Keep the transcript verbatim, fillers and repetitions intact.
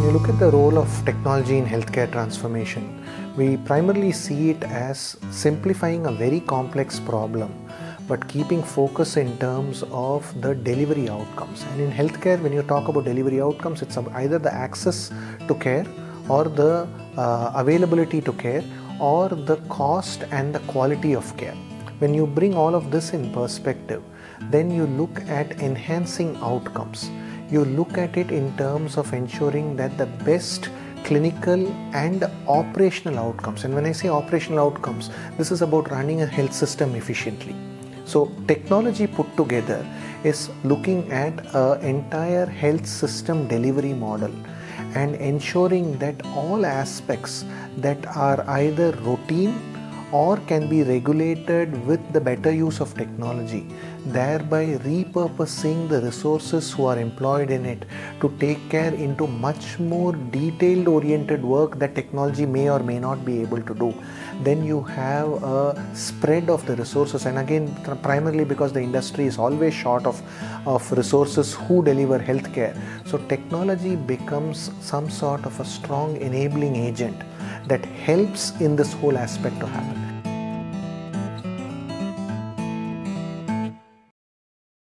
you look at the role of technology in healthcare transformation, we primarily see it as simplifying a very complex problem, but keeping focus in terms of the delivery outcomes. And in healthcare, when you talk about delivery outcomes, it's either the access to care or the uh, availability to care or the cost and the quality of care. When you bring all of this in perspective, then you look at enhancing outcomes. You look at it in terms of ensuring that the best clinical and operational outcomes, and when I say operational outcomes, this is about running a health system efficiently. So technology put together is looking at an entire health system delivery model and ensuring that all aspects that are either routine or can be regulated with the better use of technology, thereby repurposing the resources who are employed in it to take care into much more detailed oriented work that technology may or may not be able to do. Then you have a spread of the resources, and again primarily because the industry is always short of, of resources who deliver healthcare. So technology becomes some sort of a strong enabling agent that helps in this whole aspect to happen.